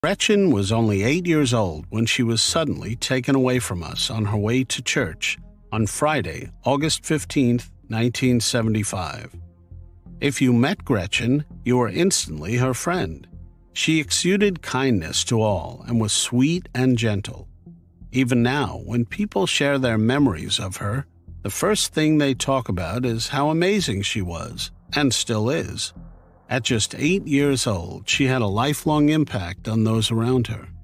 Gretchen was only 8 years old when she was suddenly taken away from us on her way to church on Friday, August 15, 1975. If you met Gretchen, you were instantly her friend. She exuded kindness to all and was sweet and gentle. Even now, when people share their memories of her, the first thing they talk about is how amazing she was, and still is. At just 8 years old, she had a lifelong impact on those around her.